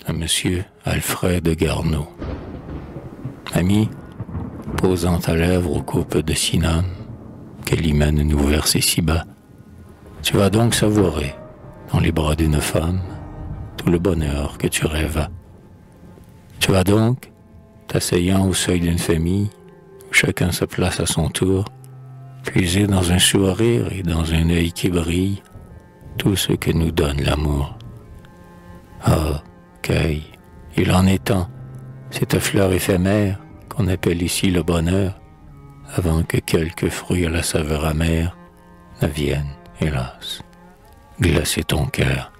à Monsieur Alfred Garneau. Ami, posant ta lèvre aux coupes de Sinan, qu'elle y mène nous verser si bas, tu vas donc savourer, dans les bras d'une femme, tout le bonheur que tu rêvas. Tu vas donc, t'asseyant au seuil d'une famille, où chacun se place à son tour, puiser dans un sourire et dans un œil qui brille tout ce que nous donne l'amour. Ah, cueille, il en est temps, cette fleur éphémère qu'on appelle ici le bonheur, avant que quelques fruits à la saveur amère ne viennent, hélas, glacer ton cœur.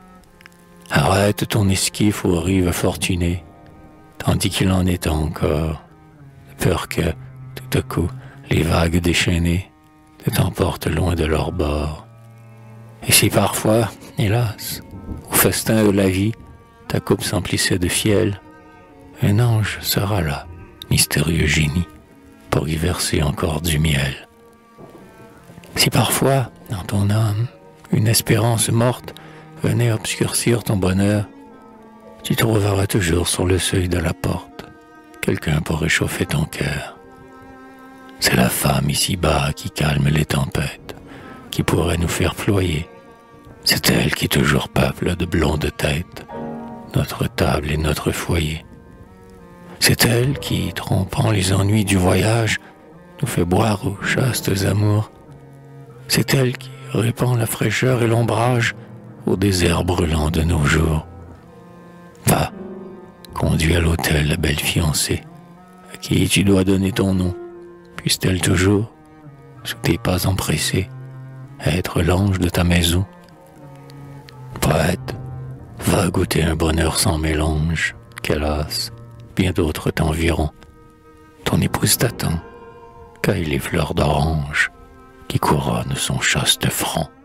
Arrête ton esquif aux rives fortunées, tandis qu'il en est encore, de peur que, tout à coup, les vagues déchaînées te t'emportent loin de leur bord. Et si parfois, hélas, au festin de la vie, ta coupe s'emplissait de fiel, un ange sera là, mystérieux génie, pour y verser encore du miel. Si parfois, dans ton âme, une espérance morte venait obscurcir ton bonheur, tu trouveras toujours sur le seuil de la porte quelqu'un pour réchauffer ton cœur. C'est la femme ici-bas qui calme les tempêtes, qui pourrait nous faire ployer. C'est elle qui toujours peuple de blondes têtes notre table et notre foyer. C'est elle qui, trompant les ennuis du voyage, nous fait boire aux chastes amours. C'est elle qui répand la fraîcheur et l'ombrage au désert brûlant de nos jours. Va, conduis à l'hôtel la belle fiancée, à qui tu dois donner ton nom. Puisse-t-elle toujours, sous tes pas empressés, être l'ange de ta maison? Poète, va goûter un bonheur sans mélange, qu'hélas, bien d'autres t'envieront. Ton épouse t'attend, cueille les fleurs d'orange qui couronnent son chaste front.